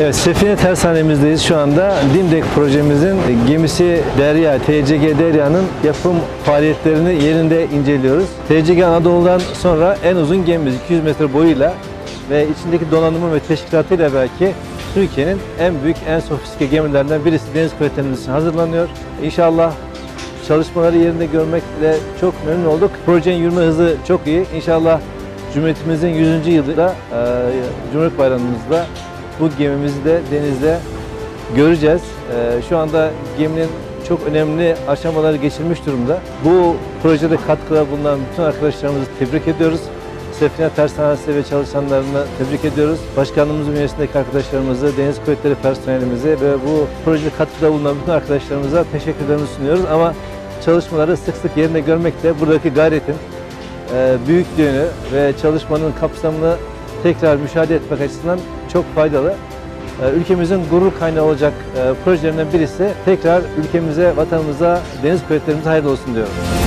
Evet, Sefine Tersanemizdeyiz şu anda. Dimdek projemizin gemisi Derya, TCG Derya'nın yapım faaliyetlerini yerinde inceliyoruz. TCG Anadolu'dan sonra en uzun gemimiz 200 metre boyuyla ve içindeki donanımı ve teşkilatıyla belki Türkiye'nin en büyük, en sofistike gemilerinden birisi deniz kuvvetlerimiz için hazırlanıyor. İnşallah çalışmaları yerinde görmekle çok memnun olduk. Projenin yürüme hızı çok iyi. İnşallah Cumhuriyetimizin 100. yılında, Cumhuriyet Bayramımızda bu gemimizi de denizde göreceğiz. Şu anda geminin çok önemli aşamaları geçirmiş durumda. Bu projede katkıda bulunan bütün arkadaşlarımızı tebrik ediyoruz. Sefine Tersanesi ve çalışanlarını tebrik ediyoruz. Başkanlığımızın üyesindeki arkadaşlarımızı, Deniz Kuvvetleri personelimizi ve bu projede katkıda bulunan bütün arkadaşlarımıza teşekkürlerimizi sunuyoruz. Ama çalışmaları sık sık yerinde görmek de buradaki gayretin büyüklüğünü ve çalışmanın kapsamını tekrar müşahede etmek açısından çok faydalı. Ülkemizin gurur kaynağı olacak projelerinden birisi. Tekrar ülkemize, vatanımıza, deniz kuvvetlerimize hayırlı olsun diyorum.